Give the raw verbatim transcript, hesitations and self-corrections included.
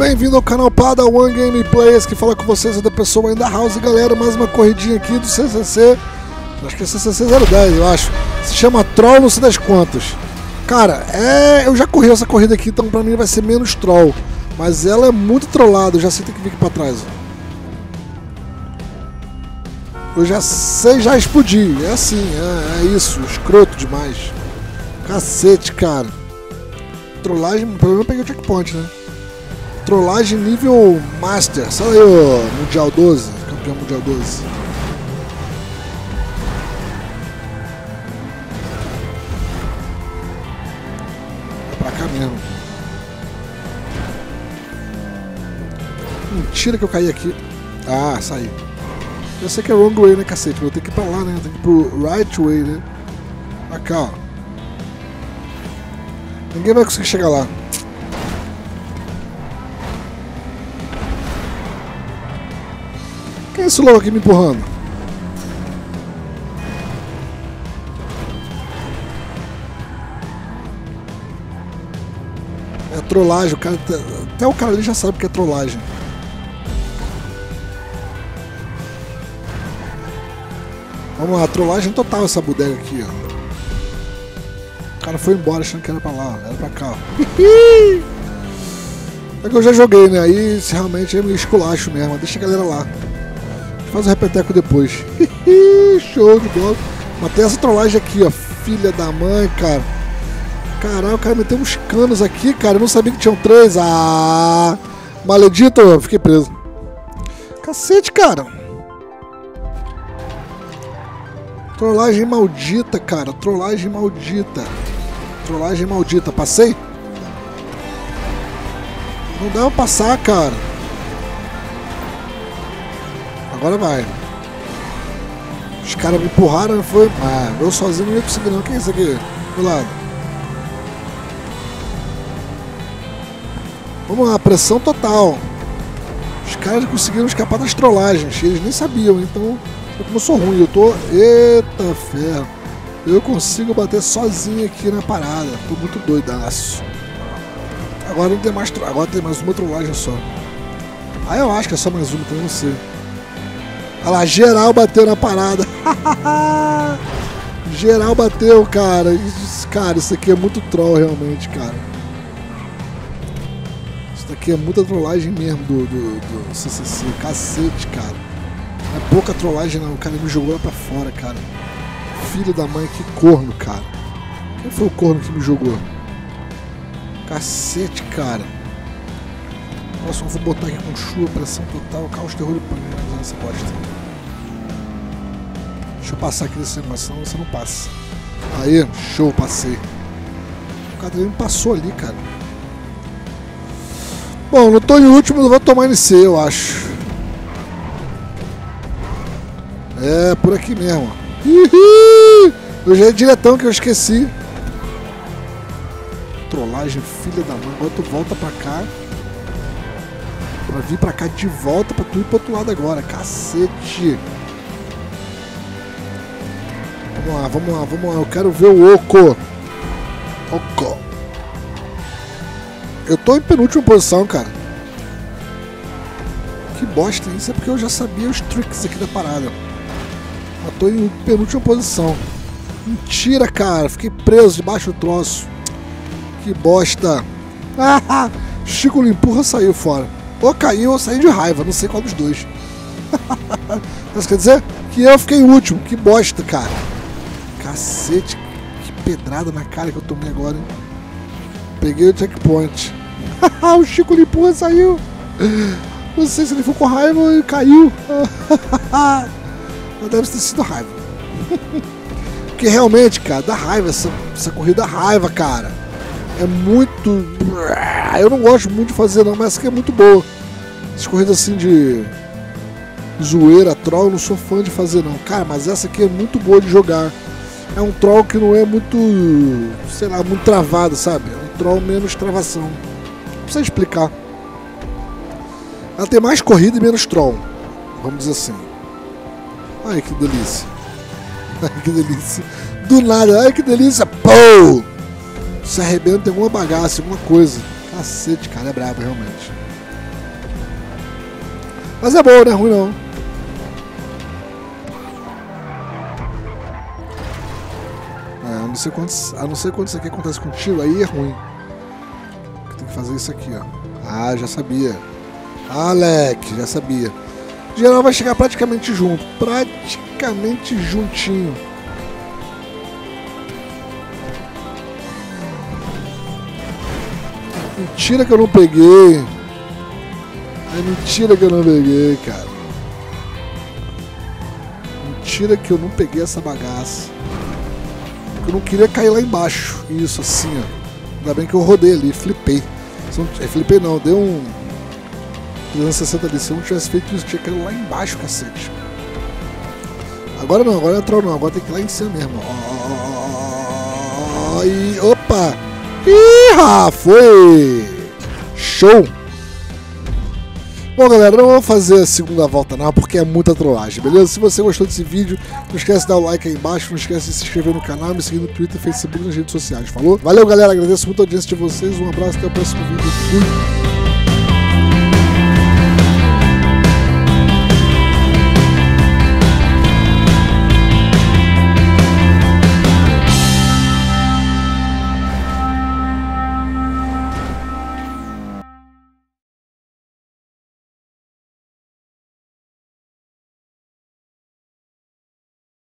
Bem-vindo ao canal Padawan Gameplays, que fala com vocês é da pessoa ainda House. Galera, mais uma corridinha aqui do C C C. Acho que é C C C zero dez, eu acho. Se chama Troll, não sei das quantas. Cara, é... eu já corri essa corrida aqui, então pra mim vai ser menos troll. Mas ela é muito trollada, eu já sei que tem que vir aqui pra trás. Eu já sei já explodir, é assim, é, é isso, escroto demais. Cacete, cara. Trollagem, pelo menos eu peguei o checkpoint, né? Trollagem nível Master, sabe aí o Mundial doze, campeão Mundial doze. É pra cá mesmo. Mentira que eu caí aqui. Ah, saí. Eu sei que é wrong way, né, cacete? Mas eu tenho que ir pra lá, né? Eu tenho que ir pro right way, né? Pra cá, ó. Ninguém vai conseguir chegar lá. Quem é esse louco aqui me empurrando? É trollagem, o cara, até o cara ali já sabe que é trollagem. Vamos lá, trollagem total essa bodega aqui, ó. O cara foi embora achando que era pra lá, era pra cá, ó. É que eu já joguei, né? Aí se realmente é meio esculacho mesmo, deixa a galera lá. Faz o repeteco depois. Show de bola. Mas tem essa trollagem aqui, ó. Filha da mãe, cara. Caralho, o cara meteu uns canos aqui, cara. Eu não sabia que tinham três. Ah, maledito, eu fiquei preso. Cacete, cara. Trollagem maldita, cara. Trollagem maldita. Trollagem maldita. Passei? Não dá pra passar, cara. Agora vai. Os caras me empurraram, não foi? Ah, eu sozinho não ia conseguir não. Quem é isso aqui? Do lado. Vamos lá, pressão total. Os caras conseguiram escapar das trollagens. Eles nem sabiam, então... Como eu sou ruim, eu tô... Eita ferro. Eu consigo bater sozinho aqui na parada. Tô muito doidaço. Agora não tem mais... Tro... Agora tem mais uma trollagem só. Ah, eu acho que é só mais uma, então eu não sei. Olha lá, geral bateu na parada. Geral bateu, cara. Isso, cara, isso aqui é muito troll realmente, cara. Isso daqui é muita trollagem mesmo do, do, do C C C. Cacete, cara. Não é pouca trollagem não. O cara me jogou lá pra fora, cara. Filho da mãe, que corno, cara. Quem foi o corno que me jogou? Cacete, cara. Nossa, eu vou botar aqui com chuva, pressão total, caos, terror e pânico nessa bosta. Deixa eu passar aqui nessa animação, você não passa. Aí, show, passei. O cara me passou ali, cara. Bom, não tô em último, não vou tomar N C, eu acho. É, por aqui mesmo. Uhul! Eu já é diretão que eu esqueci. Trollagem, filha da mãe. Agora tu volta pra cá. Pra vir pra cá de volta pra tu ir pro outro lado agora. Cacete. Vamos lá, vamos lá, vamos lá. Eu quero ver o Oco. Oco. Eu tô em penúltima posição, cara. Que bosta isso. É porque eu já sabia os tricks aqui da parada. Eu tô em penúltima posição. Mentira, cara. Fiquei preso debaixo do troço. Que bosta. Chico empurra, saiu fora. Ou caiu ou saí de raiva, não sei qual dos dois. Mas quer dizer que eu fiquei último, que bosta, cara. Cacete, que pedrada na cara que eu tomei agora, hein? Peguei o checkpoint. O Chico empurra, saiu. Não sei se ele ficou com raiva e caiu. Mas deve ter sido raiva. Porque realmente, cara, dá raiva, essa, essa corrida dá raiva, cara. É muito... Eu não gosto muito de fazer não, mas essa aqui é muito boa. Essas corridas assim de zoeira, troll, eu não sou fã de fazer não. Cara, mas essa aqui é muito boa de jogar. É um troll que não é muito, sei lá, muito travado, sabe? É um troll menos travação. Não precisa explicar. Ela tem mais corrida e menos troll. Vamos dizer assim. Ai, que delícia. Ai, que delícia. Do nada, ai que delícia. Pô! Se arrebenta em alguma bagaça, alguma coisa. Cacete, cara, é brabo realmente. Mas é bom, não é ruim não. É, a não ser quando, a não ser quando isso aqui acontece contigo, aí é ruim. Tem que fazer isso aqui, ó. Ah, já sabia. Alec, já sabia. O geral vai chegar praticamente junto. Praticamente juntinho. Mentira que eu não peguei. É mentira que eu não peguei, cara. Mentira que eu não peguei essa bagaça. Eu não queria cair lá embaixo. Isso, assim, ó. Ainda bem que eu rodei ali, flipei. Se não, flipei não, deu um trezentos e sessenta ali. Se eu não tivesse feito isso, tinha caído lá embaixo, cacete. Agora não, agora não é troll não. Agora tem que ir lá em cima mesmo. Ó, e, opa! Ih, foi! Show! Bom, galera, não vou fazer a segunda volta não, porque é muita trollagem, beleza? Se você gostou desse vídeo, não esquece de dar o like aí embaixo, não esquece de se inscrever no canal, me seguir no Twitter, Facebook e nas redes sociais, falou? Valeu, galera, agradeço muito a audiência de vocês, um abraço, até o próximo vídeo, fui!